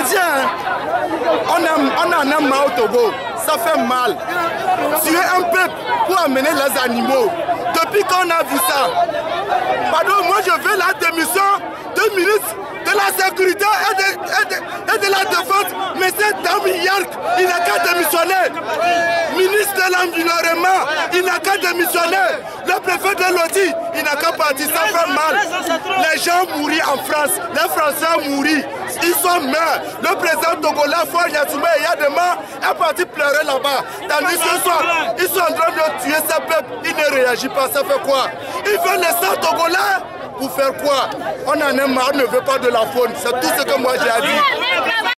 Congolais, on en a marre au Togo. Ça fait mal. Tuer un peuple pour amener les animaux. Depuis qu'on a vu ça. Pardon, moi je veux la démission de ministre de la sécurité et de la défense. Mais c'est Dami Yark, il n'a qu'à démissionner. Ministre de l'environnement, il n'a qu'à démissionner. Le préfet de Lodi, il n'a qu'à partir. Ça fait mal. Les gens mourent en France. Les Français mourent. Ils sont morts. Le président togolais, Faure Gnassingbé et Yadema est parti pleurer là-bas. Tandis que ils sont en train de tuer ces peuples. Ils ne réagissent pas. Ça fait quoi? Ils veulent les Togolais pour faire quoi? On en a marre, on ne veut pas de la faune. C'est tout ce que moi j'ai à dire.